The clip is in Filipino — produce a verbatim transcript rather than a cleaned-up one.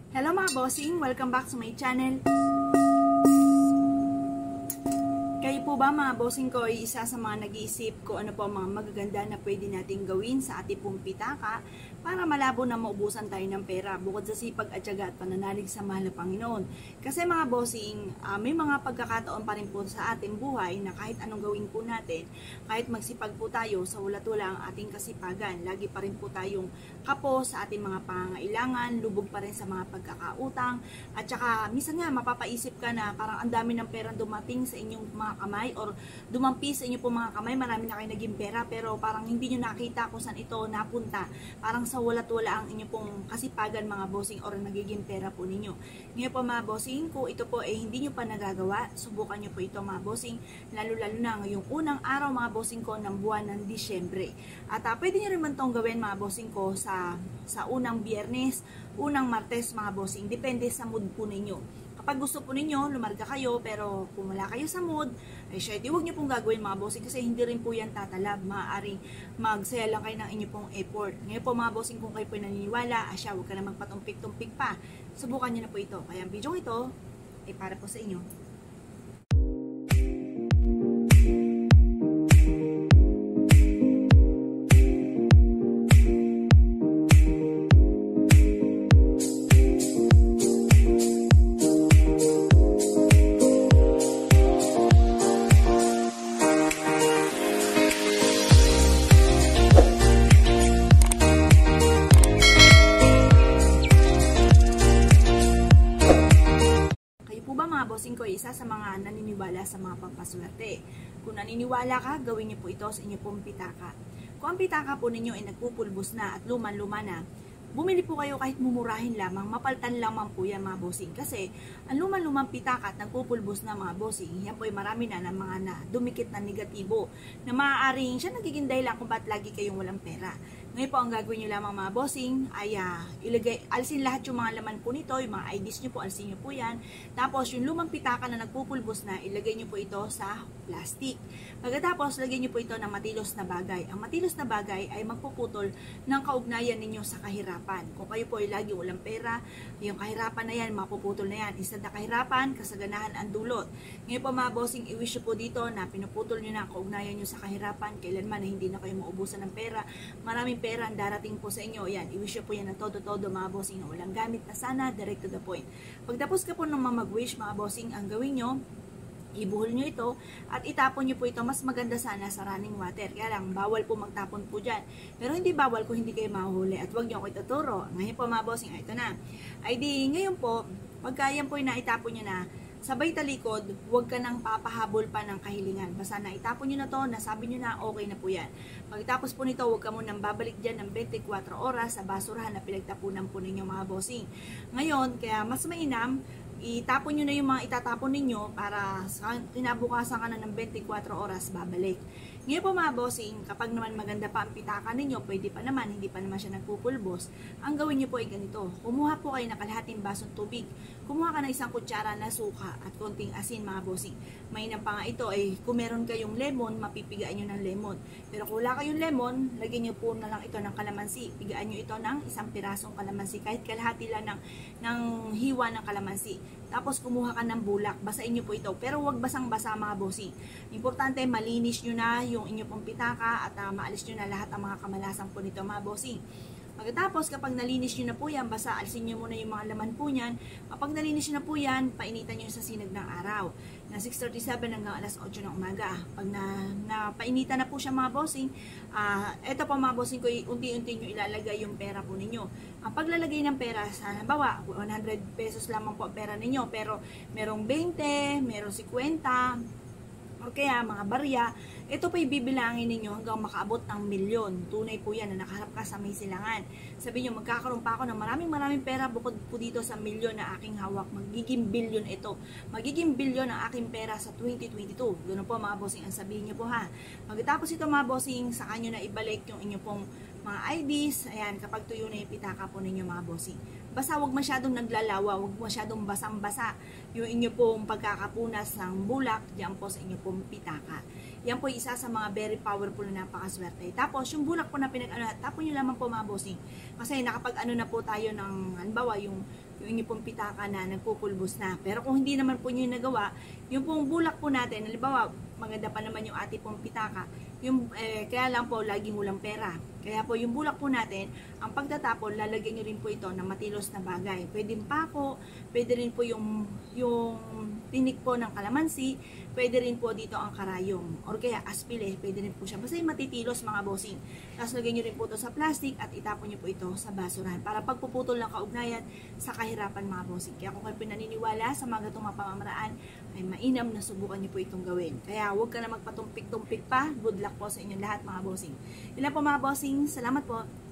Hello mga bossing! Welcome back to my channel. Kayo po ba mga bossing ko ay isa sa mga nag-iisip ko ano po mga magaganda na pwede nating gawin sa ating pong pitaka para malabo na maubusan tayo ng pera bukod sa sipag at tiyaga at pananalig sa mahal na Panginoon. Kasi mga bossing, uh, may mga pagkakataon pa rin po sa ating buhay na kahit anong gawin po natin, kahit magsipag po tayo, sa walat-wala ang ating kasipagan. Lagi pa rin po tayong kapo sa ating mga pangangailangan, lubog pa rin sa mga pagkakautang, at saka minsan nga mapapaisip ka na parang ang dami ng perang dumating sa inyong mga kamay or dumampi sa inyo po mga kamay, marami na kayo naging pera pero parang hindi nyo nakita kung saan ito napunta, parang sa walat-wala ang inyo pong kasipagan mga bossing or nagiging pera po ninyo. Ngayon po mga bossing, kung ito po ay hindi nyo pa nagagawa, subukan nyo po ito mga bossing, lalo-lalo na ngayong unang araw mga bossing ko ng buwan ng Disyembre. At uh, pwede nyo rin man itong gawin mga bossing ko sa, sa unang Biyernes, unang Martes mga bossing, depende sa mood po ninyo. Kapag gusto po ninyo, lumarga kayo, pero kung wala kayo sa mood, ay syempre, huwag nyo pong gagawin mga bossing kasi hindi rin po yan tatalab. Maaaring magsaya lang kayo ng inyo pong effort. Ngayon po mga bossing, kung kayo po naniniwala, asya, huwag ka na magpatumpik-tumpik pa. Subukan nyo na po ito. Kaya ang video ito ay para po sa inyo. Bossing ko isa sa mga naniniwala sa mga pampaswerte. Kung naniniwala ka, gawin niyo po ito sa inyo pong pitaka. Kung ang pitaka po ninyo ay nagpupulbos na at luman-luma na, bumili po kayo kahit mumurahin lamang, mapaltan lamang po yan mga bossing. Kasi ang luman-lumang pitaka at nagpupulbos na mga bossing, yan po ay marami na ng mga na dumikit na negatibo na maaaring siya nagiging dahilan kung ba't lagi kayong walang pera. Ngayon po ang gagawin nyo lamang mga bossing ay uh, ilagay, alisin lahat yung mga laman po nito, yung mga I Ds nyo po, alisin nyo po yan. Tapos yung lumang pitaka na nagpupulbos na, ilagay nyo po ito sa plastic. Pagkatapos, lagyan nyo po ito ng matilos na bagay. Ang matilos na bagay ay magpuputol ng kaugnayan ninyo sa kahirapan. Kung kayo po ay lagi walang pera, yung kahirapan na yan, mapuputol na yan. Instead na kahirapan, kasaganahan ang dulot. Ngayon po mga bossing, i-wish po dito na pinuputol nyo na ang kaugnayan nyo sa kahirapan, kailanman na hindi na kayo maubusan ng pera. Maraming pera ang darating po sa inyo. Yan, i-wish po yan ng todo-todo mga bossing na walang gamit na sana, direct to the point. Pagtapos ka po ng mag-wish mga bossing, ang gawin nyo, ibuhol nyo ito at itapon nyo po ito. Mas maganda sana sa running water. Kaya lang, bawal po magtapon po dyan. Pero hindi bawal kung hindi kayo mahuhuli. At huwag nyo ako ituturo. Ngayon po mga bossing, ito na. Ay di, ngayon po, pagka yan po yung naitapon nyo na, sabay talikod, huwag ka nang papahabol pa ng kahilingan. Basta na itapon nyo na to, nasabi nyo na, okay na po yan. Pagkatapos po nito, huwag ka munang babalik dyan ng twenty-four oras sa basurahan na pinagtapunan po ninyo mga bossing. Ngayon, kaya mas mainam, itapon nyo na yung mga itatapon ninyo para kinabukasan ka na ng twenty-four oras babalik. Ngayon po mga bossing, kapag naman maganda pa ang pitaka ninyo, pwede pa naman, hindi pa naman siya nagpupulbos, ang gawin nyo po ay ganito. Kumuha po kayo ng kalahating basong tubig. Kumuha ka ng isang kutsara na suka at konting asin mga bossing. Mainam pa nga ito ay kung meron kayong lemon, mapipigaan nyo ng lemon. Pero kung wala kayong lemon, lagyan nyo po na lang ito ng kalamansi. Pigaan nyo ito ng isang pirasong kalamansi, kahit kalahati lang ng, ng hiwa ng kalamansi. Tapos kumuha ka ng bulak, basain nyo po ito. Pero huwag basang-basa mga bossing. Importante, malinis nyo na yung inyo pong pitaka at uh, maalis nyo na lahat ang mga kamalasan po nito mga bossing. Pagkatapos, kapag nalinis nyo na po yan, basta alisin nyo muna yung mga laman po yan. Kapag nalinis nyo na po yan, painitan nyo sa sinag ng araw. Na six thirty-seven hanggang alas otso ng umaga. Pag na, na painitan na po siya mga bossing, uh, eto po mga bossing ko, unti-unti nyo ilalagay yung pera po ninyo. Ang paglalagay ng pera, sa halimbawa, one hundred pesos lamang po pera ninyo, pero merong twenty, merong fifty, o kaya mga barya, ito pa ibibilangin ninyo hanggang makaabot ng milyon. Tunay po yan na nakaharap ka sa may silangan. Sabi nyo, magkakaroon pa ako ng maraming maraming pera bukod po dito sa milyon na aking hawak. Magiging bilyon ito. Magiging bilyon ang aking pera sa twenty twenty-two. Ganoon po mga bossing ang sabihin nyo po ha. Pagkatapos ito mga bossing, saka nyo na ibalik yung inyo pong mga I Ds. Ayan, kapag tuyo na yung pitaka po ninyo mga bossing. Basta huwag masyadong naglalawa, huwag masyadong basang-basa yung inyo pong pagkakapunas ng bulak diyan po sa inyo pong pitaka. Yan po isa sa mga very powerful na napakaswerte. Tapos yung bulak po na pinag-ano, tapon nyo lamang po mga bossing. Kasi nakapag-ano na po tayo ng, halimbawa yung yung inyo pong pitaka na nagpupulbos na. Pero kung hindi naman po nyo yung nagawa, yung pong bulak po natin, halimbawa, maganda pa naman yung ating pong pitaka, yung, eh, kaya lang po, laging walang pera. Kaya po, yung bulak po natin, ang pagtatapon, lalagyan nyo rin po ito ng matilos na bagay. Pwede pako, pwede rin po yung, yung tinik po ng kalamansi, pwede rin po dito ang karayom, or kaya aspile, pwede rin po siya. Basta yung matitilos mga bossing. Tapos lagyan nyo rin po ito sa plastic at itapon nyo po ito sa basurahan para pagpuputol ng kaugnayan sa kahirapan mga bossing. Kaya kung kayo pinaniniwala sa mga gatong mga pamamaraan, ay mainam na subukan nyo po itong gawin. Kaya huwag ka na magpatumpik-tumpik pa. Good luck po sa inyong lahat mga bossing. Yun lang po mga bossing. Salamat po.